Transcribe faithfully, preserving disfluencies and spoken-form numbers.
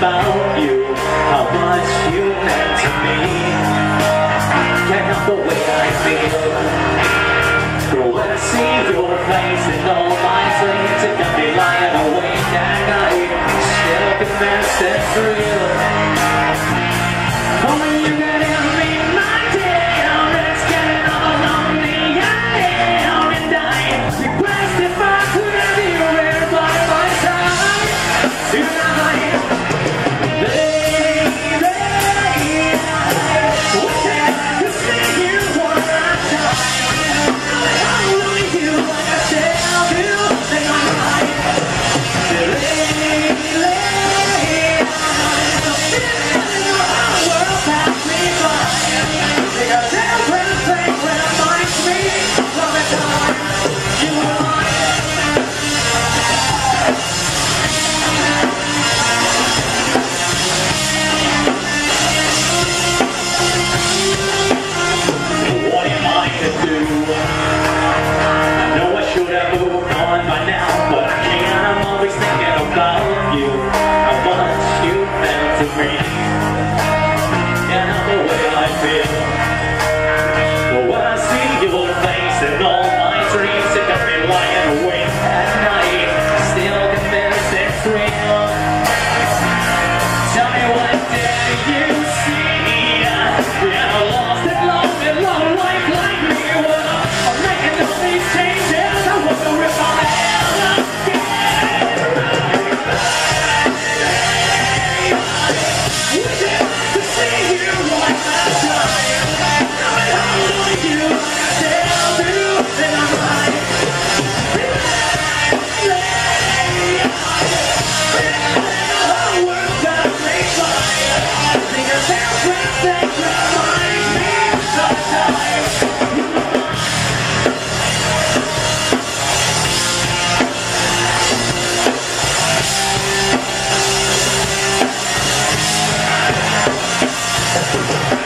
about you, how much you meant to me. Can't help the way I feel. Girl, when I see your face in all my dreams, it got me lying awake at night, still convinced it's real. Oh, when you get in me, my dear, it's getting all lonely. I am and I request if I could have you right by my side tonight, baby. Wish I could see you one more time. I'm loving you like I said I'll do, and I'm right. We'll be right back.